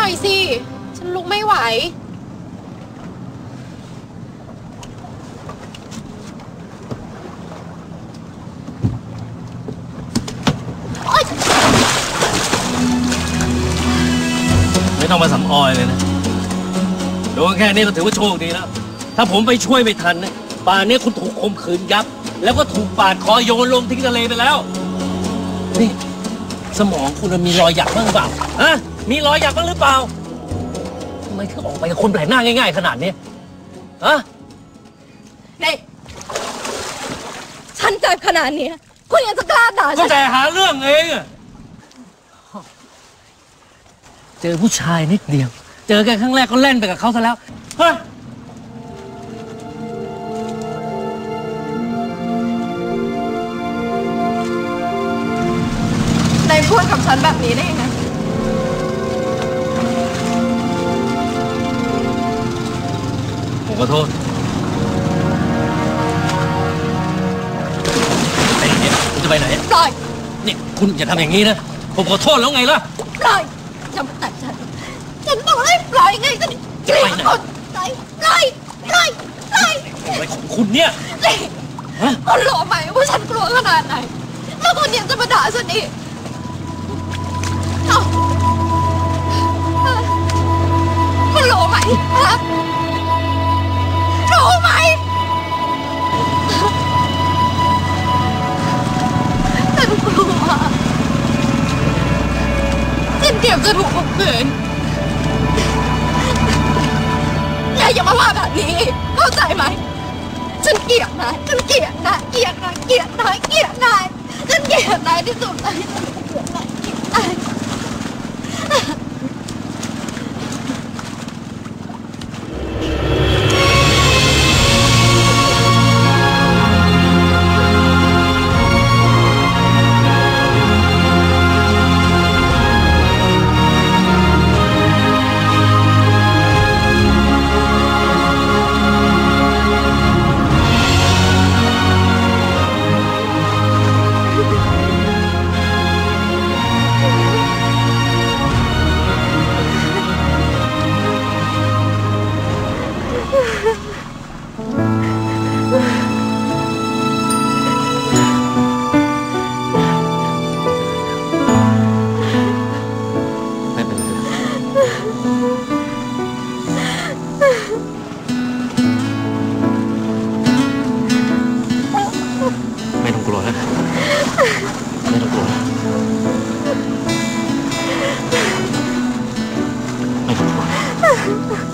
น่อยสิฉันลุกไม่ไหวไม่ต้องมาสำออยเลยนะโดนแค่นี้ก็ถือว่าโชคดีแล้วถ้าผมไปช่วยไม่ทันนะป่านนี้คุณถูกข่มขืนยับแล้วก็ถูกปาดคอโยนลงทิ้งทะเลไปแล้วนี่สมองคุณมีรอยหยักบ้างหรือเปล่าฮะมีรอยหยักบ้างหรือเปล่าทำไมถึงออกไปกับคนแปลกหน้าง่ายๆขนาดนี้ฮะนี่ฉันเจ็บขนาดนี้คุณยังจะกล้าด่าฉันก็แต่หาเรื่องเองอะเจอผู้ชายนิดเดียวเจอกันครั้งแรกก็เล่นไปกับเขาซะแล้วเฮ้ยนายพูดกับฉันแบบนี้ได้ยังไงผมขอโทษไอ้เนี่ยคุณจะไปไหนปล่อยนี่คุณอย่าทำอย่างนี้นะผมขอโทษแล้วไงล่ะปล่อยอย่ามาแตะฉันบอกให้ปล่อยไงก็เกลียดคนปล่อยอะไรของคุณเนี่ยคุณรู้ไหมว่าฉันกลัวขนาดไหนแล้วคุณยังจะมาด่าฉันอีกคุณรู้ไหมฮะรู้ไหมฉันกลัวฉันเก็บจะถูกข่มขืนอย่ามาว่าแบบนี้เข้าใจไหมฉันเกลียดนายฉันเกลียดนายเกลียดนายเกลียดนายเกลียดนายฉันเกลียดนายที่สุดเลยเกลียดนายเกลียดนายไม่ต้องกลัวนะไม่ต้องกลัวไม่ต้องกลัว